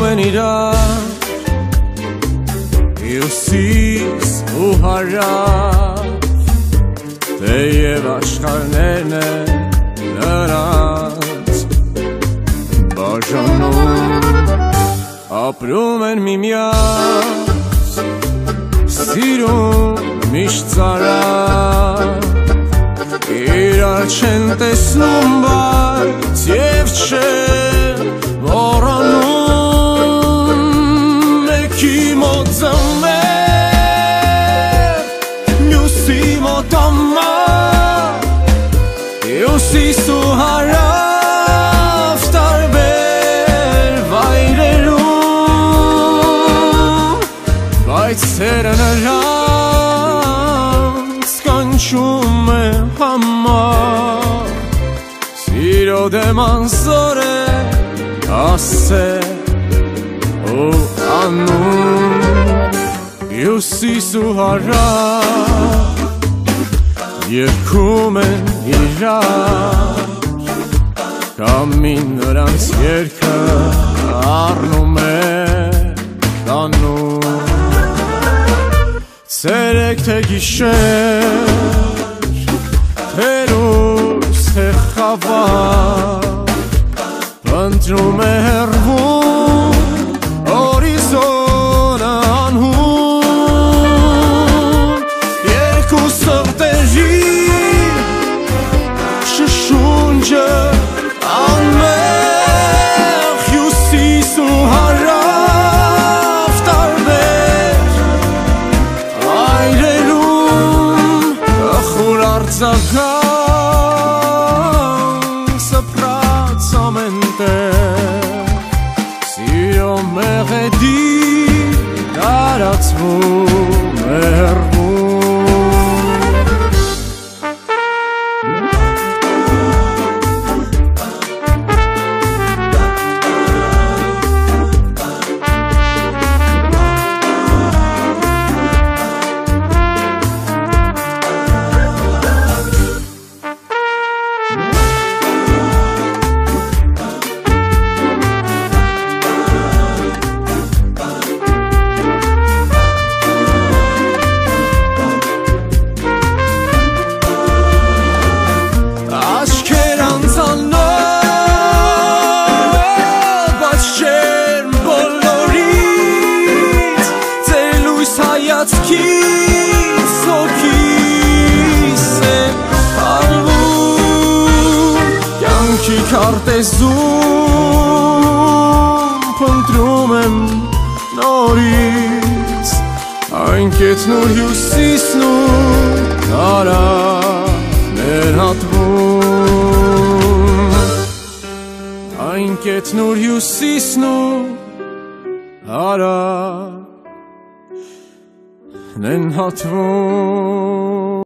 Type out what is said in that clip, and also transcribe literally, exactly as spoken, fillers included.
են իրար Հյուսիս ու հարավ Թեև աշխարհներն են նրանց բաժանում Ապրում են միմյանց Սիրում միշտ ծարավ Իրար չեն տեսնում բայց և չեն մոռանում Մեկի մոտ ձմեր, մյուսի մոտ ամառ Հյուսիս ու հարավ տարբեր վայրերում Բայց սերը նրանց կանչում է համար Սիրո դեմ անզոր է ասել ու անում Հյուսիս ու հարավ երգում են իրար Կամին նրանց երգը առնում է տանում Ցերեկ թե գիշեր, թե լույս, թե խավար Ընտրում է հեռվում, օրիզոնը անհուն Երկու սրտերի շշունջը անմեղ Հյուսիս ու հարավ տարբեր այրերում Խուր արձագան սփռած ամեն տեղ Սիրո մեղեդի տարածվում է հեռվում Հայացքից հոգիս է արվում Կյանքի քարտեզում փնտրում եմ նորից Այն կետն ուր հյուսիսն ու հարավն են հատվում Այն կետն ուր հյուսիսն ու հարավն են հատվում